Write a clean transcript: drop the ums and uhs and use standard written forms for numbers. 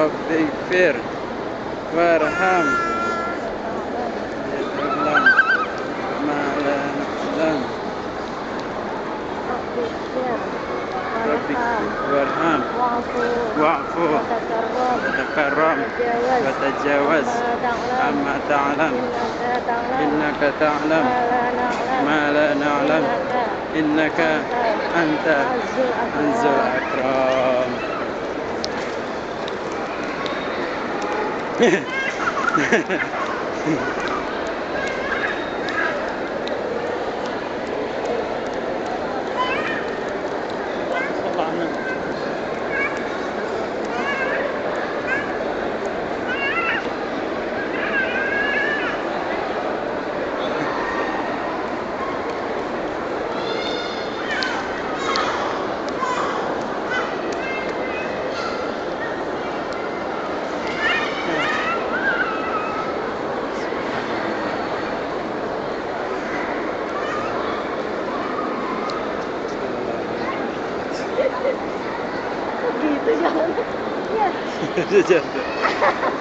Rabbi ighfir warham ta'lam ma la na'lam Rabbi warham wa'fu takarram wa tajawaz amma ta'lam innaka ta'lam ma la na'lam innaka anta anzul akram. Gitu jangan. Ya. Jatuh.